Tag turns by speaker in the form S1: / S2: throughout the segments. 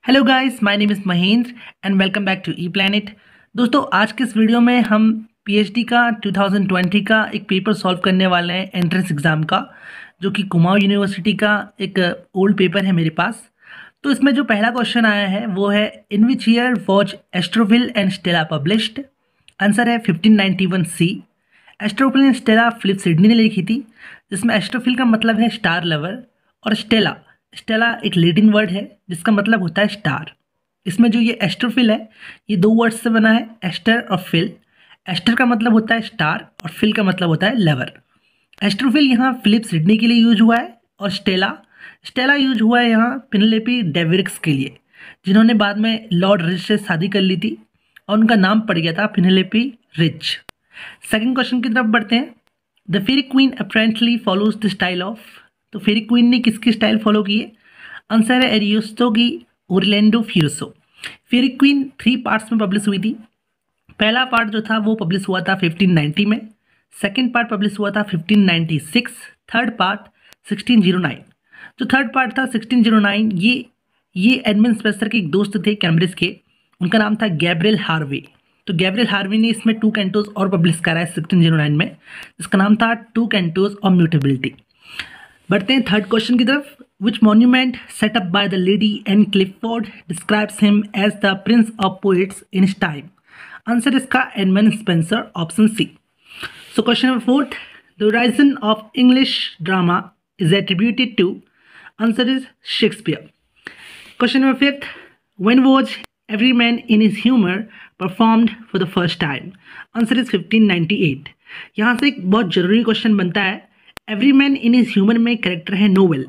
S1: Hello guys, my name is Mahendra and welcome back to E planet. दोस्तों, आज के इस वीडियो में हम पीएचडी का 2020 का एक पेपर सॉल्व करने वाले हैं एंट्रेंस एग्ज़ाम का, जो कि कुमाऊं यूनिवर्सिटी का एक ओल्ड पेपर है मेरे पास। तो इसमें जो पहला क्वेश्चन आया है वो है, in which year was Astrophel and Stella published. Answer है 1591 C. Astrophel and Stella Philip Sidney ने लिखी थी, जिसमें एस्ट्रोफिल का मतलब है स्टार लवर और स्टेला स्टेला एक लैटिन वर्ड है जिसका मतलब होता है स्टार। इसमें जो ये एस्ट्रोफिल है ये दो वर्ड से बना है, एस्टर और फिल। एस्टर का मतलब होता है स्टार और फिल का मतलब होता है लवर। एस्ट्रोफिल यहाँ फिलिप सिडनी के लिए यूज हुआ है और स्टेला स्टेला यूज हुआ है यहाँ पेनेलोपी डेविरिक्स के लिए, जिन्होंने बाद में लॉर्ड रिच से शादी कर ली थी और उनका नाम पड़ गया था पेनेलोपी रिच। सेकंड क्वेश्चन की तरफ बढ़ते हैं। The Faerie Queene apparently follows the style of. तो फेरी क्वीन ने किसकी स्टाइल फॉलो की है? आंसर है एरिस्टो की Orlando Furioso. Faerie Queene 3 parts में पब्लिश हुई थी। पहला पार्ट जो था वो पब्लिश हुआ था 1590 में, सेकंड पार्ट पब्लिश हुआ था 1596, थर्ड पार्ट 1609। जो थर्ड पार्ट था 1609, ये एडमंड स्पेंसर के एक दोस्त थे कैम्ब्रिज के, उनका नाम था गैब्रियल हार्वे। तो गैब्रियल हार्वे ने इसमें 2 कैंटोज और पब्लिश करा है 1609 में, जिसका नाम था 2 कैंटोज ऑफ म्यूटेबिलिटी। बढ़ते हैं थर्ड क्वेश्चन की तरफ। Which monument set up by the lady Anne Clifford describes him as the prince of poets in his time. Answer इसका Edmund Spenser, option C. So question number fourth, the risen of English drama is attributed to. Answer is Shakespeare. Question number fifth, when was every man in his humour performed for the first time. Answer is 1598। यहाँ से एक बहुत जरूरी question बनता है, every man in his humour में character है Knowell,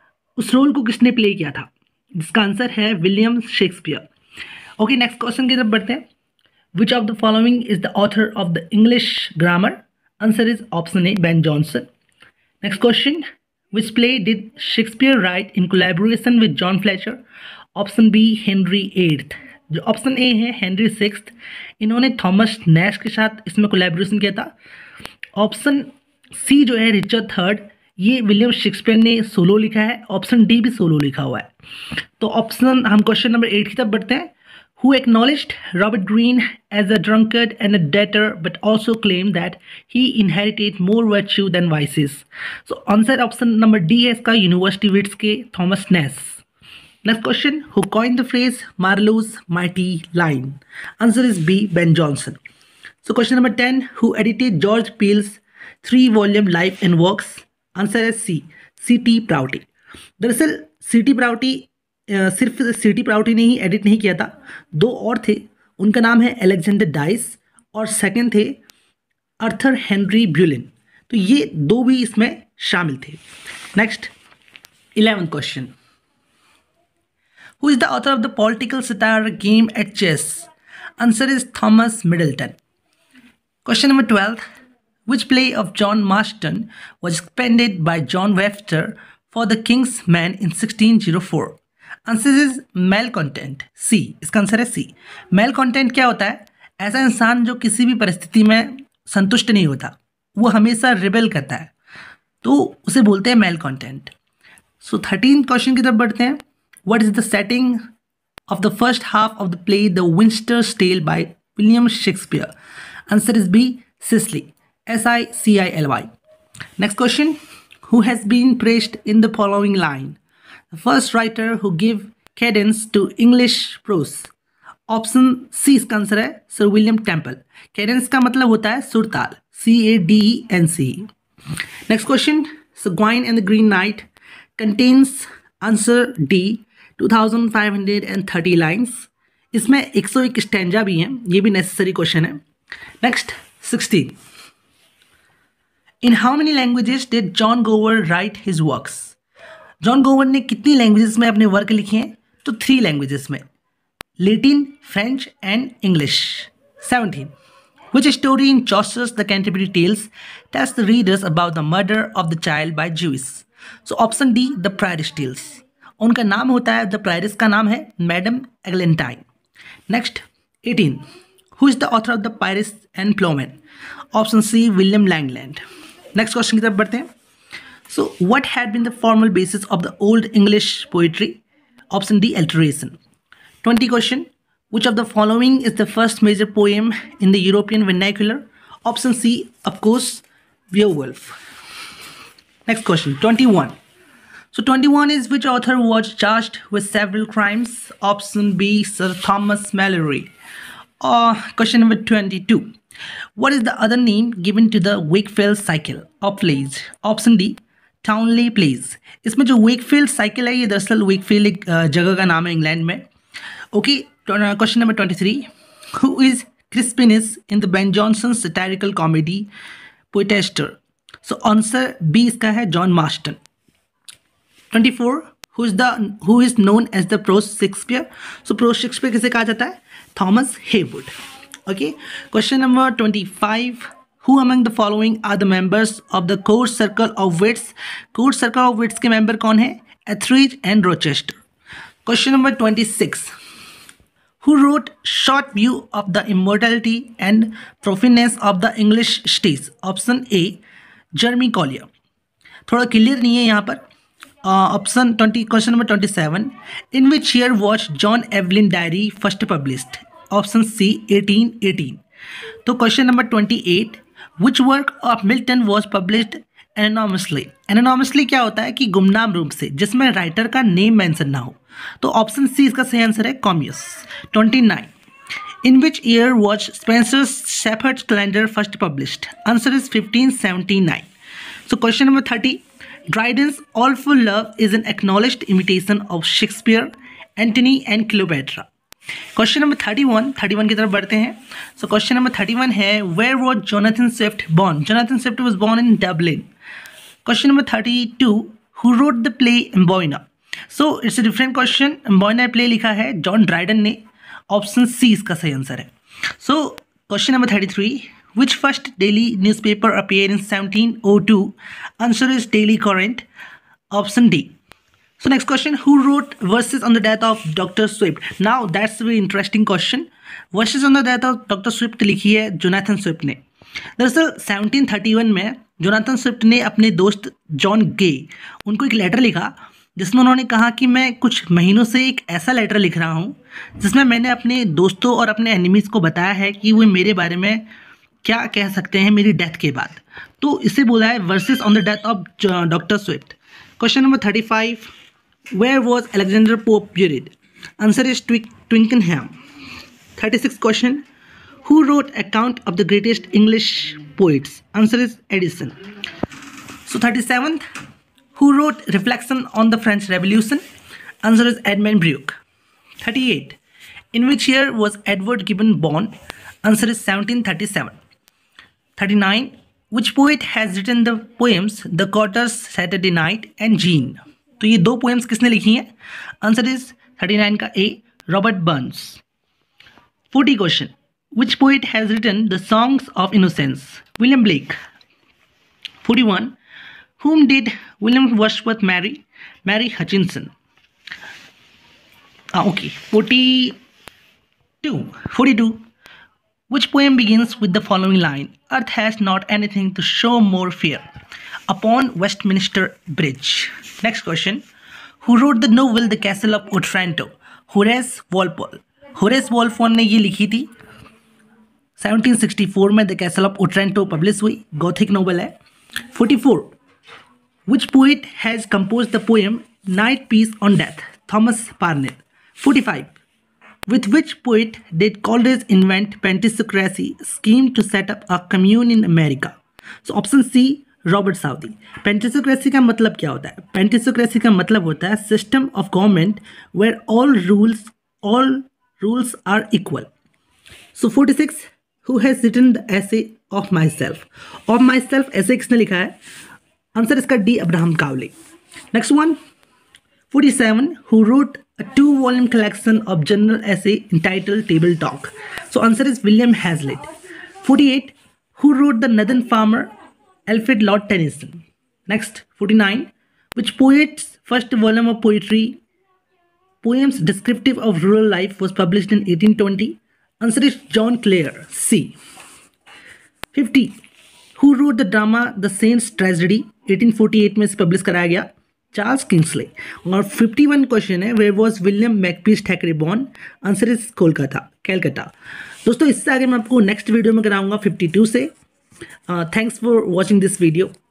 S1: उस रोल को किसने प्ले किया था? जिसका आंसर है William Shakespeare. Okay, next question की तरफ बढ़ते हैं। Which of the following is the author of the English grammar. Answer is option A, Ben Jonson. Next question, which play did Shakespeare write in collaboration with John Fletcher. Option B, Henry eighth. जो option A है Henry sixth, इन्होंने Thomas Nash के साथ इसमें collaboration किया था। Option C जो है रिचर्ड थर्ड, ये विलियम शेक्सपियर ने सोलो लिखा है। ऑप्शन डी भी सोलो लिखा हुआ है। तो ऑप्शन हम क्वेश्चन नंबर 8 की तरफ बढ़ते हैं। Who acknowledged Robert Greene as a drunkard and a debtor but also claim that he inherited more virtue than vices. So answer option number D है इसका, यूनिवर्सिटी विट्स के Thomas Nashe. Next question, who coined the phrase Marlowe's mighty line. Answer is B, Ben Jonson. So question number 10, who edited George Peele's three volume life and works. Answer है C, C.T. प्राउटी। दरअसल C.T. प्राउटी सिर्फ C.T. प्राउटी ने ही edit नहीं किया था, 2 और थे, उनका नाम है अलेक्जेंडर डाइस और सेकंड थे आर्थर हेनरी ब्यूलिन। तो ये 2 भी इसमें शामिल थे। Next 11th question, who is the author of the political satire game at chess. Answer is Thomas Middleton. Question number 12, which play of John Marston was expanded by John Webster for the King's Man in 1604? Answer is malcontent, C. इसका answer है C. malcontent क्या होता है? ऐसा इंसान जो किसी भी परिस्थिति में संतुष्ट नहीं होता, वो हमेशा रिबेल करता है, तो उसे बोलते हैं malcontent. So 13th क्वेश्चन की तरफ बढ़ते हैं। What is the setting of the first half of the play The Winster's Tale by William Shakespeare? Answer is B, Sicily. Sicily. Next question, who has been praised in the following line? The first writer who gave cadence to English prose. Option C इसका answer है sir William Temple. cadence का मतलब होता है सुरताल, CADENCE। Next question, so Gawain and the Green Knight contains answer D 2530 lines। इसमें 101 stanza भी हैं, ये भी नेसेसरी क्वेश्चन है। Next 16, in how many languages did John Gower write his works. John Gower ने कितनी लैंग्वेजेस में अपने वर्क लिखे हैं? तो 3 लैंग्वेजेस में, Latin, French and English. 17, which story in Chaucer's the Canterbury Tales tells the readers about the murder of the child by Jewess. So option D, the Prioress tales. उनका नाम होता है, द प्रायरिस का नाम है Madame Eglantine. Next 18, who is the author of the Piers and Plowman. Option C, William Langland. Next question की तरफ बढ़ते हैं। So what had been the formal basis of the old English poetry. Option D, alliteration. 20 question. Which of the following is the first major poem in the European vernacular? Option C, of course, Beowulf. Next question, 21. So 21 is which author was charged with several crimes? Option B, Sir Thomas Malory. Question number 22. What is the other name given to the Wakefield cycle of plays? Option D, Townley plays. इसमें जो Wakefield cycle है ये दरअसल Wakefield एक जगह का नाम है इंग्लैंड में. Okay, question number 23. Who is Crispinus in the Ben Jonson satirical comedy Poetaster? So answer B इसका है John Marston. 24. Who is known as the prose Shakespeare? So prose Shakespeare किसे कहा जाता है? Thomas Heywood. Okay. Question number 25. Who among the following are the members of the Court Circle of Wits? Court Circle of Wits के member कौन है? Etheridge and Rochester. Question number 26. Who wrote Short View of the Immortality and Profaneness of the English States? Option A, Jeremy Collier. थोड़ा clear नहीं है यहाँ पर. Option 20. Question number 27. In which year was John Evelyn Diary first published? Option C, 1818. तो question number 28. Which work of Milton was published anonymously? Anonymously क्या होता है कि गुमनाम रूप से, जिसमें राइटर का नेम मेंशन ना हो. तो ऑप्शन सी इसका सही आंसर है कॉमियस. 29. In which year was Spencer's Shepherd's Calendar first published? Answer is 1579. So question number 30. Dryden's All for Love is an acknowledged imitation of Shakespeare, Antony and Cleopatra. Question number 31. 31 की तरफ बढ़ते हैं. So question number 31 है Where was Jonathan Swift born? Jonathan Swift was born in Dublin. Question number 32. Who wrote the play Amboina? So it's a different question. Amboina play लिखा है John Dryden ने. Option C इसका सही answer है. So question number 33. Which first daily newspaper appeared in 1702? Answer is Daily Courant. Option D. So next question. Who wrote Verses on the Death of Dr. Swift? Now that's a very interesting question. Verses on the Death of Dr. Swift लिखी है Jonathan Swift ने. दरअसल 1731 में Jonathan Swift ने अपने दोस्त John गे उनको एक लेटर लिखा जिसमें उन्होंने कहा कि मैं कुछ महीनों से एक ऐसा लेटर लिख रहा हूँ जिसमें मैंने अपने दोस्तों और अपने एनिमीज़ को बताया है कि वो मेरे बारे में क्या कह सकते हैं मेरी डेथ के बाद. तो इसे बोला है verses on the death of doctor Swift. Question number 35. Where was Alexander Pope buried? Answer is Twickenham. 36 question. Who wrote account of the greatest English poets? Answer is Addison. So 37. Who wrote Reflection on the French Revolution? Answer is Edmund Burke. 38. In which year was Edward Gibbon born? Answer is 1737. 39. Which poet has written the poems The Cotter's Saturday Night and Jean? तो ये दो poems किसने लिखी हैं? Answer is 39 का A, Robert Burns. 40 question. Which poet has written the Songs of Innocence? William Blake. 41. Whom did William Wordsworth marry? Mary Hutchinson. Okay. 42. Which poem begins with the following line? Earth has not anything to show more fear. Upon Westminster Bridge. Next question. Who wrote the novel The Castle of Otranto? Horace Walpole. Horace Walpole ने ये लिखी थी 1764 में. The Castle of Otranto publish हुई. Gothic novel है. 44. Which poet has composed the poem Night Piece on Death? Thomas Parnell. 45. With which poet did Coleridge invent Pentecosty scheme to set up a commune in America? So option C, Robert Southey. Pentecosty का मतलब क्या होता है? Pentecosty का मतलब होता है system of government where all rules are equal. So 46. Who has written the essay of myself? Of myself essay किसने लिखा है? आंसर इसका D, Abraham Cowley. Next one. 47. Who wrote a 2-volume collection of general essay entitled Table Talk? So answer is William Hazlitt. 48. Who wrote The Northern Farmer? Alfred Lord Tennyson. Next. 49. Which poet's first volume of poetry, poems descriptive of rural life, was published in 1820? Answer is John Clare. C. 50. Who wrote the drama The Saint's Tragedy? 1848 में इसे publish कराया गया. Charles Kingsley. और 51 question है, where was William Makepeace Thackeray born? Answer is Kolkata, Calcutta. दोस्तों इससे आगे मैं आपको नेक्स्ट वीडियो में कराऊंगा 52 से। Thanks for watching this video.